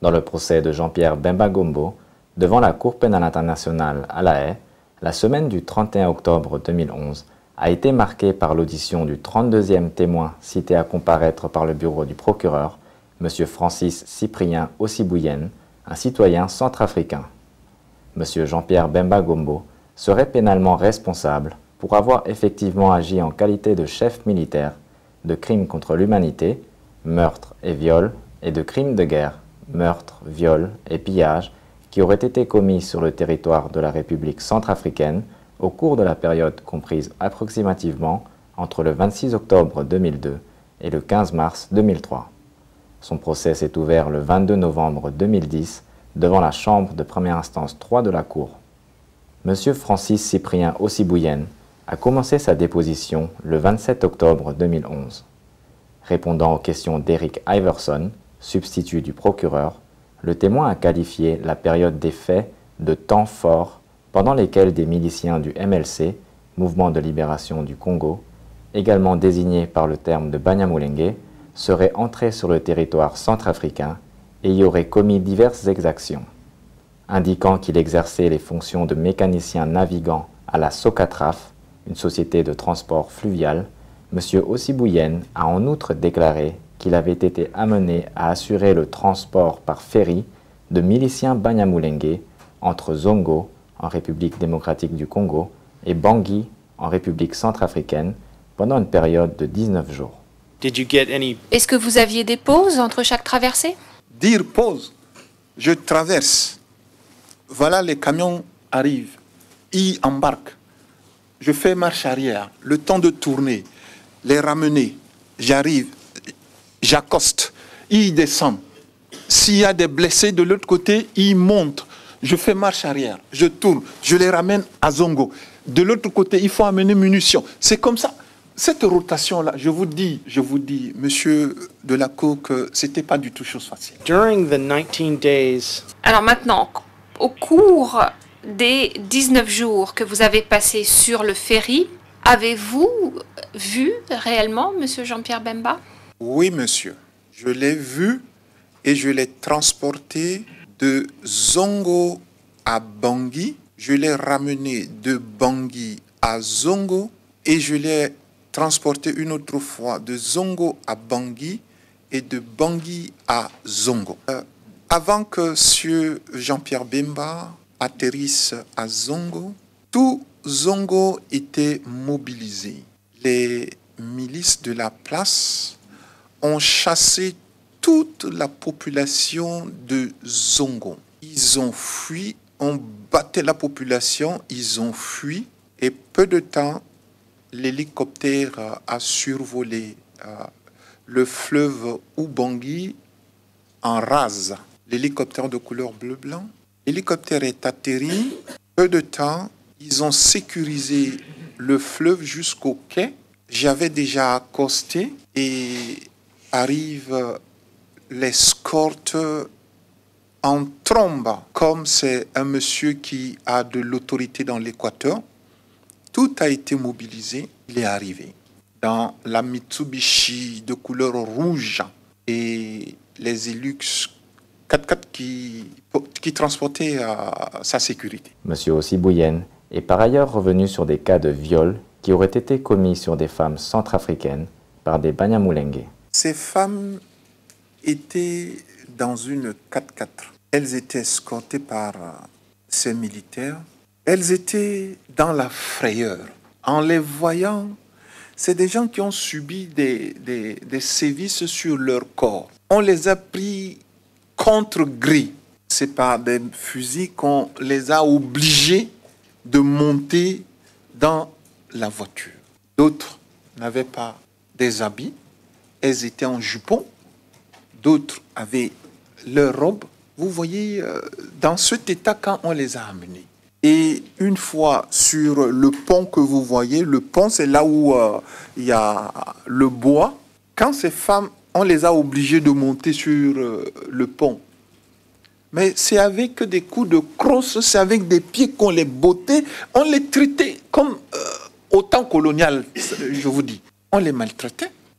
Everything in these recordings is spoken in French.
Dans le procès de Jean-Pierre Bemba Gombo, devant la Cour pénale internationale à La Haye, la semaine du 31 octobre 2011 a été marquée par l'audition du 32e témoin cité à comparaître par le bureau du procureur, M. Francis Cyprien Ossibouyen, un citoyen centrafricain. M. Jean-Pierre Bemba Gombo serait pénalement responsable pour avoir effectivement agi en qualité de chef militaire de crimes contre l'humanité, meurtre et viol, et de crimes de guerre, meurtre, viol et pillage, qui auraient été commis sur le territoire de la République centrafricaine au cours de la période comprise approximativement entre le 26 octobre 2002 et le 15 mars 2003. Son procès s'est ouvert le 22 novembre 2010 devant la Chambre de première instance 3 de la Cour. M. Francis Cyprien Ossibouyen a commencé sa déposition le 27 octobre 2011. Répondant aux questions d'Eric Iverson, substitut du procureur, le témoin a qualifié la période des faits de temps fort pendant lesquels des miliciens du MLC, Mouvement de libération du Congo, également désigné par le terme de Banyamulenge, seraient entrés sur le territoire centrafricain et y auraient commis diverses exactions. Indiquant qu'il exerçait les fonctions de mécanicien navigant à la Socatraf, une société de transport fluvial, M. Ossibouyen a en outre déclaré qu'il avait été amené à assurer le transport par ferry de miliciens Banyamulenge entre Zongo, en République démocratique du Congo, et Bangui, en République centrafricaine, pendant une période de 19 jours. Est-ce que vous aviez des pauses entre chaque traversée? Dire pause, je traverse. Voilà, les camions arrivent, ils embarquent. Je fais marche arrière, le temps de tourner, les ramener. J'arrive, j'accoste, ils descendent. S'il y a des blessés de l'autre côté, ils montent. Je fais marche arrière, je tourne, je les ramène à Zongo. De l'autre côté, il faut amener munitions. C'est comme ça. Cette rotation-là, je vous dis, monsieur de la Cour, que ce n'était pas du tout chose facile. Alors maintenant, au cours des 19 jours que vous avez passés sur le ferry, avez-vous vu réellement monsieur Jean-Pierre Bemba? Oui, monsieur. Je l'ai vu et je l'ai transporté de Zongo à Bangui. Je l'ai ramené de Bangui à Zongo et je l'ai transporté une autre fois de Zongo à Bangui et de Bangui à Zongo. Avant que M. Jean-Pierre Bemba atterrisse à Zongo, tout Zongo était mobilisé. Les milices de la place ont chassé toute la population de Zongo. Ils ont fui, on battait la population, ils ont fui et peu de temps, l'hélicoptère a survolé le fleuve Ubangui en rase. L'hélicoptère de couleur bleu-blanc. L'hélicoptère est atterri. Peu de temps, ils ont sécurisé le fleuve jusqu'au quai. J'avais déjà accosté et arrive l'escorte en trombe. Comme c'est un monsieur qui a de l'autorité dans l'Équateur, tout a été mobilisé. Il est arrivé dans la Mitsubishi de couleur rouge et les Hilux 4x4 qui transportaient sa sécurité. M. Ossibouyen est par ailleurs revenu sur des cas de viol qui auraient été commis sur des femmes centrafricaines par des Banyamulenge. Ces femmes étaient dans une 4x4. Elles étaient escortées par ces militaires. Elles étaient dans la frayeur. En les voyant, c'est des gens qui ont subi des sévices sur leur corps. On les a pris contre gré. C'est par des fusils qu'on les a obligés de monter dans la voiture. D'autres n'avaient pas des habits. Elles étaient en jupon. D'autres avaient leur robe. Vous voyez, dans cet état, quand on les a amenés. Et une fois sur le pont que vous voyez, le pont, c'est là où il y a le bois. Quand ces femmes, on les a obligées de monter sur le pont. Mais c'est avec des coups de crosse, c'est avec des pieds qu'on les bottait. On les traitait comme au temps colonial, je vous dis. On les maltraitait.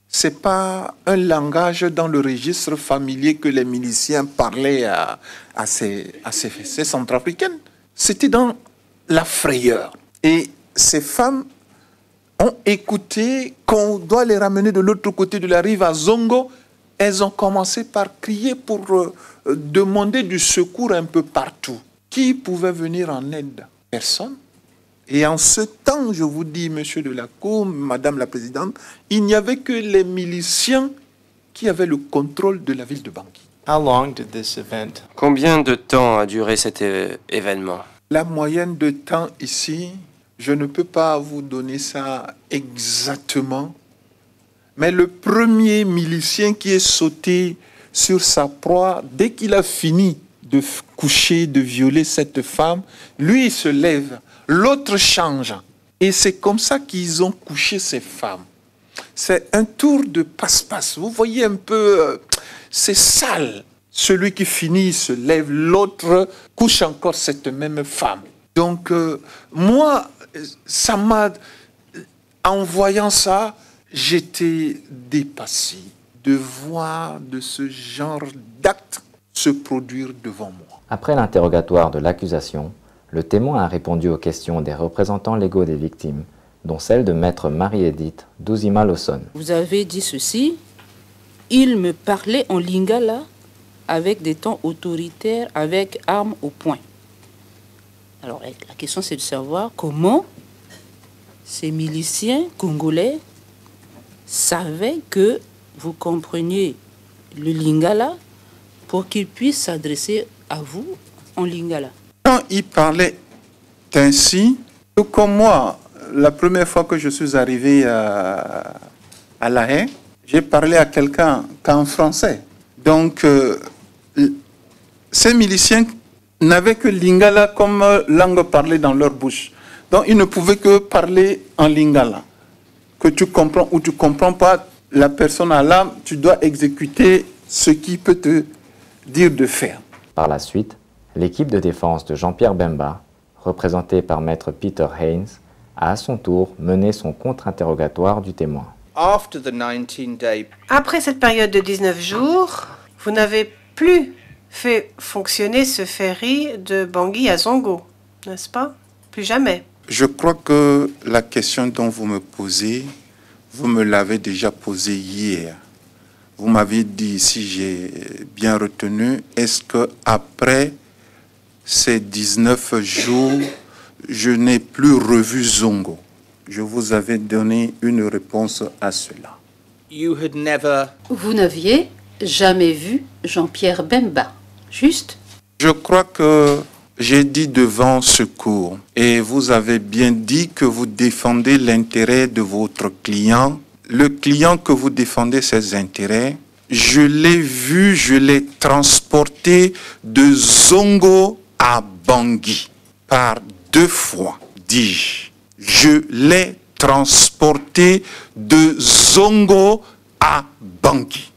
Ce n'est pas un langage dans le registre familier que les miliciens parlaient à ces centrafricaines. C'était dans la frayeur. Et ces femmes ont écouté qu'on doit les ramener de l'autre côté de la rive à Zongo. Elles ont commencé par crier pour demander du secours un peu partout. Qui pouvait venir en aide? Personne. Et en ce temps, je vous dis, monsieur de la Cour, madame la présidente, il n'y avait que les miliciens qui avaient le contrôle de la ville de Bangui. How long did this event? Combien de temps a duré cet événement? La moyenne de temps ici, je ne peux pas vous donner ça exactement, mais le premier milicien qui est sauté sur sa proie, dès qu'il a fini de coucher, de violer cette femme, lui, il se lève, l'autre change. Et c'est comme ça qu'ils ont couché ces femmes. C'est un tour de passe-passe. Vous voyez un peu, c'est sale. Celui qui finit se lève, l'autre couche encore cette même femme. Donc, moi, ça m'a... En voyant ça, j'étais dépassé de voir de ce genre d'acte se produire devant moi. Après l'interrogatoire de l'accusation, le témoin a répondu aux questions des représentants légaux des victimes, dont celle de maître Marie-Édith Douzima Lawson. Vous avez dit ceci, il me parlait en lingala avec des tons autoritaires, avec armes au poing. Alors la question c'est de savoir comment ces miliciens congolais savaient que vous compreniez le lingala pour qu'ils puissent s'adresser à vous en lingala. Quand il parlait ainsi, tout comme moi, la première fois que je suis arrivé à La Haye, j'ai parlé à quelqu'un qu'en français. Donc, ces miliciens n'avaient que lingala comme langue parlée dans leur bouche. Donc, ils ne pouvaient que parler en lingala. Que tu comprends ou tu ne comprends pas, la personne à l'âme, tu dois exécuter ce qui peut te dire de faire. Par la suite, l'équipe de défense de Jean-Pierre Bemba, représentée par maître Peter Haynes, a à son tour mené son contre-interrogatoire du témoin. Après cette période de 19 jours, vous n'avez plus fait fonctionner ce ferry de Bangui à Zongo, n'est-ce pas? Plus jamais. Je crois que la question dont vous me posez, vous me l'avez déjà posée hier. Vous m'avez dit, si j'ai bien retenu, est-ce qu'après ces 19 jours, je n'ai plus revu Zongo? Je vous avais donné une réponse à cela. Vous n'aviez jamais vu Jean-Pierre Bemba, juste? Je crois que j'ai dit devant secours, et vous avez bien dit que vous défendez l'intérêt de votre client. Le client que vous défendez ses intérêts, je l'ai vu, je l'ai transporté de Zongo à Bangui par 2 fois, dis-je. Je l'ai transporté de Zongo à Bangui.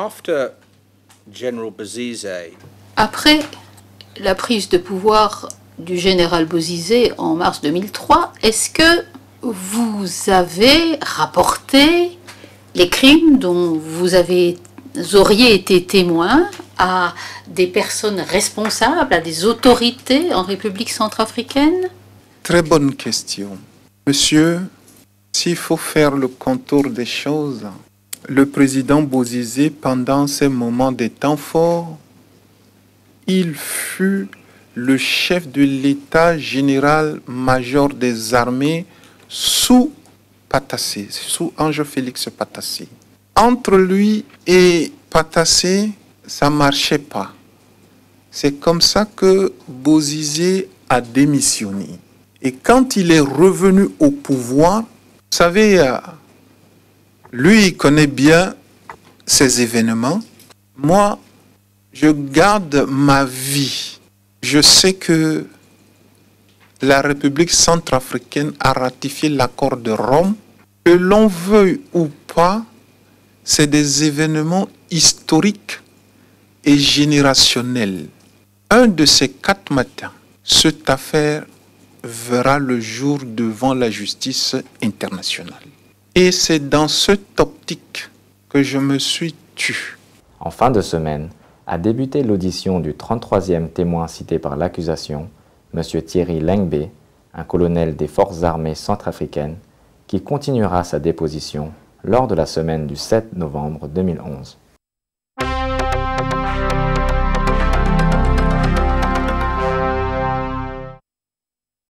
Après la prise de pouvoir du général Bozizé en mars 2003, est-ce que vous avez rapporté les crimes dont vous auriez été témoin à des personnes responsables, à des autorités en République centrafricaine? Très bonne question. Monsieur, s'il faut faire le contour des choses, le président Bozizé, pendant ces moments de temps forts, il fut le chef de l'état général-major des armées sous Patassé, sous Ange-Félix Patassé. Entre lui et Patassé, ça ne marchait pas. C'est comme ça que Bozizé a démissionné. Et quand il est revenu au pouvoir, vous savez, lui, il connaît bien ces événements. Moi, je garde ma vie. Je sais que la République centrafricaine a ratifié l'accord de Rome. Que l'on veuille ou pas, c'est des événements historiques et générationnels. Un de ces 4 matins, cette affaire verra le jour devant la justice internationale. Et c'est dans cette optique que je me suis tu. En fin de semaine, a débuté l'audition du 33e témoin cité par l'accusation, M. Thierry Lengbe, un colonel des forces armées centrafricaines, qui continuera sa déposition lors de la semaine du 7 novembre 2011.